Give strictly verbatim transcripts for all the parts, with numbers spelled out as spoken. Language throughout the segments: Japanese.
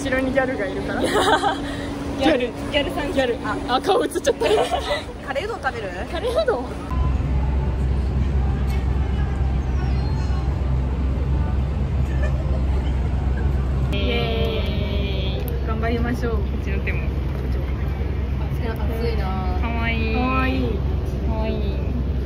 後ろにギャルがいるから。ギャルギャルさんギャル。あ、あ、顔映っちゃった。 カレーうどん食べる？ カレーうどん。イエーイ。頑張りましょう。こっちの手も。暑いな。可愛い。可愛い。可愛い。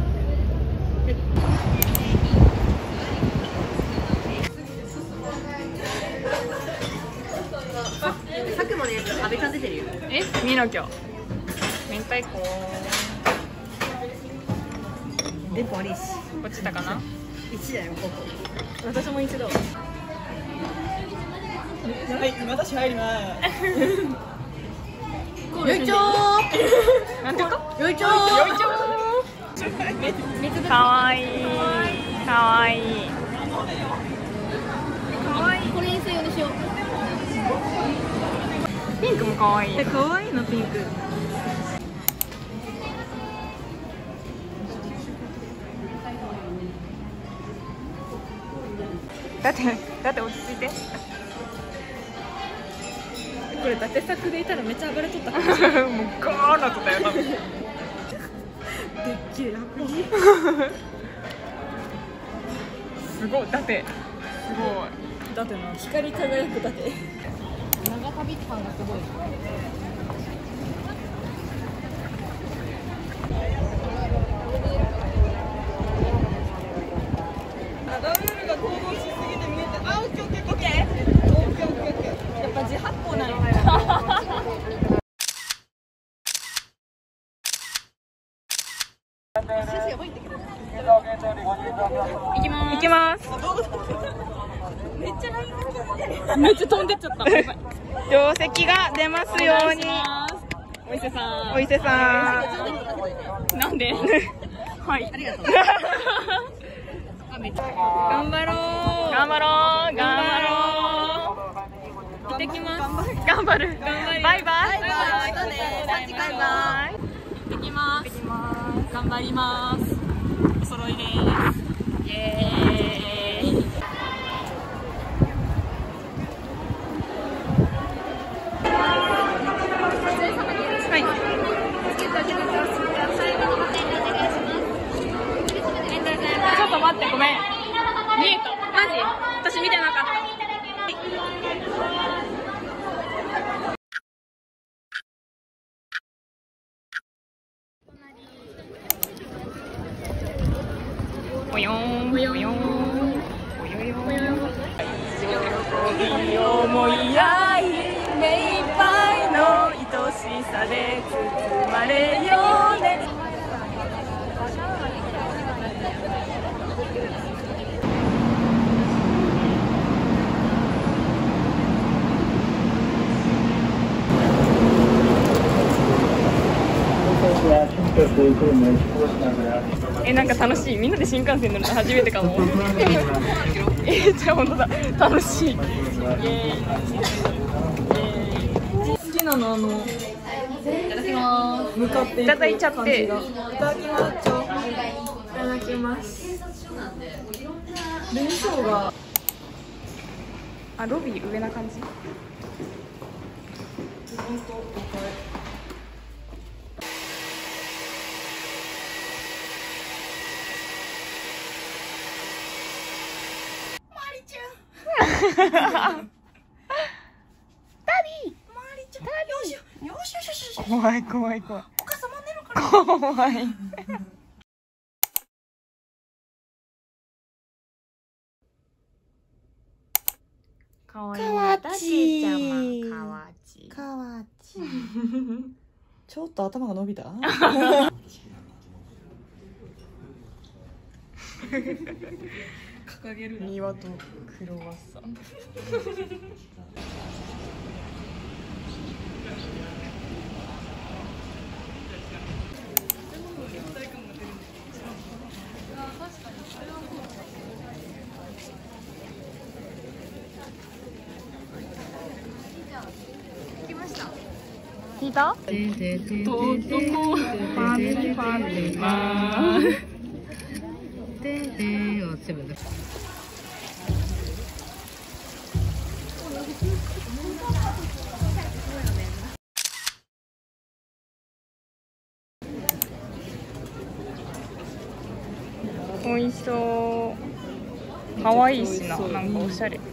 さっきもね、阿部ちゃん出てるよ。 え、見なきゃ。明太子。 電波悪いし。 こっちだかな。 一だよ、ここ。 私も一だ。 はい、私入ります。よいちょー。 なんていうか。 よいちょー。 よいちょー。かわいい。かわいい。かわいい。 これにせよにしよう。 ピンクもかわいい。 かわいいのピンク。 だってだって落ち着いて。 これ伊達作でいたらめっちゃ暴れとった。もうガーなとったよ多分。 でっけえ白衣。 すごい。だってすごい。 だってな、光り輝くだって長旅感がすごい。長ルールが行動しすぎて見えて、あ、オッケーオッケーオッケーオッケーオッケーオッケー。やっぱ自発行なの。 行きます。行きます。 めっちゃラインがめっちゃ飛んでっちゃった。定石が出ますように。 お伊勢さん。 お伊勢さん。なんで？はい。ありがとう。頑張ろう。頑張ろう。頑張ろう。行ってきます。頑張る。バイバイ。バイバイ。 バイバイ。 行ってきます。頑張ります。お揃いです。イエーイ。はい。ちょっと待って、ごめん。見えた。マジ？私見てなかった。およん、およん、およよよ。喜び思いやい、目いっぱいの愛しさで包まれようね。え、なんか楽しい。みんなで新幹線乗るの初めてかも。え、じゃあ本当だ。楽しい。イエーイ。 好きなのあの。いただきます。向かっていただいちゃって。いただきます。いただきます。紅生姜。 あ、ロビー上な感じ。 本当。 ダディ。怖い怖い怖い。 お母さんも寝るから。 怖い。かわいい。ダケちゃま。かわち。 かわち。ちょっと頭が伸びた。掲げる庭とクロワッサン。聞いた？とっとこパンパンマー。ででを全部。 美味しそう。可愛いしな、なんかおしゃれ。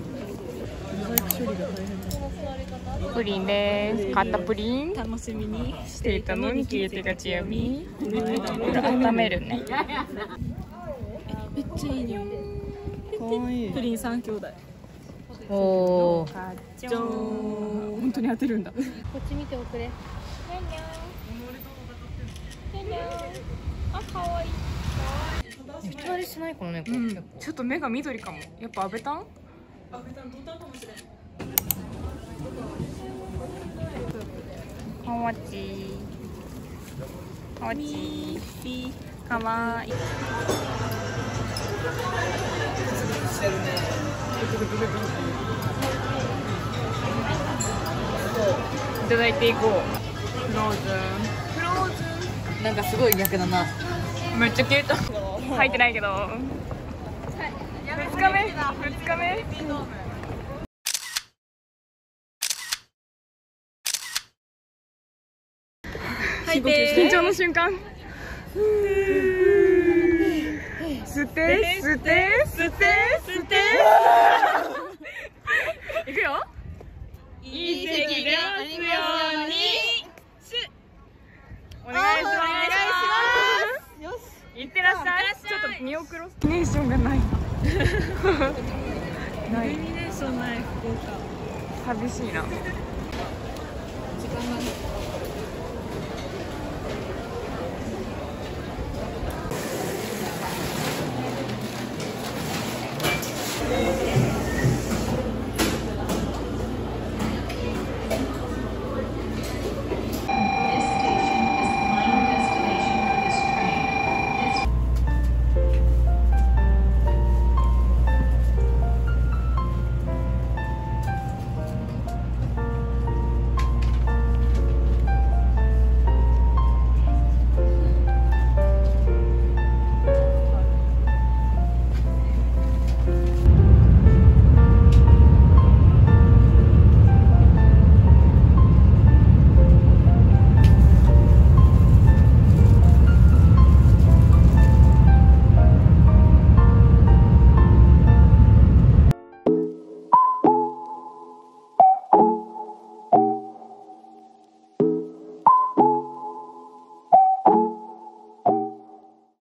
プリンです。買ったプリン楽しみにしていたのに消えてがちやみ。温めるね。 めっちゃいい匂い。可愛い。プリン三兄弟。 おお。 じゃーん。本当に当てるんだ。 こっち見ておくれ。にゃんにゃん。にゃんにゃん。あ、可愛い。二人しないこの猫。うん、ちょっと目が緑かも。やっぱアベタン？アベタン、ドタンかもしれん。かわちい。かわちい。かわいい。いただいていこう。フローズン。フローズン。なんかすごい逆だな。めっちゃ消えた。入ってないけど。二日目。二日目。 入って。 緊張の瞬間。吸って、吸って、吸って、吸って。いくよ。いい席でありますように。お願いします。よし。いってらっしゃい。ちょっと見送ろう。イルミネーションがない。 ない。イルミネーションない福岡。 寂しいな。 時間が。